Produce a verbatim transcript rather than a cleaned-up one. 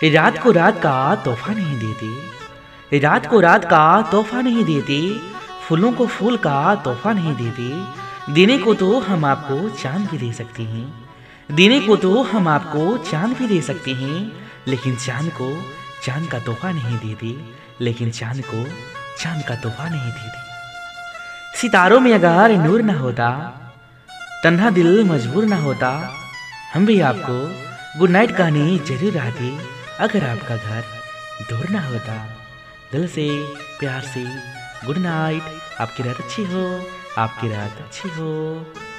रात को रात का तोहफा नहीं देते, रात को रात का तोहफा नहीं देते, फूलों को फूल का तोहफा नहीं देते। देने को तो हम आपको चांद भी दे सकते हैं, देने को तो हम आपको चांद भी दे सकते हैं, लेकिन चांद को चांद का तोहफा नहीं देते, लेकिन चांद को चांद का तोहफा नहीं देते। सितारों में अगर नूर ना होता, तन्हा दिल मजबूर ना होता, हम भी आपको गुड नाइट कहने जरूर आते, अगर आपका घर दूर ना होता। दिल से प्यार से गुड नाइट। आपकी रात अच्छी हो, आपकी रात अच्छी हो।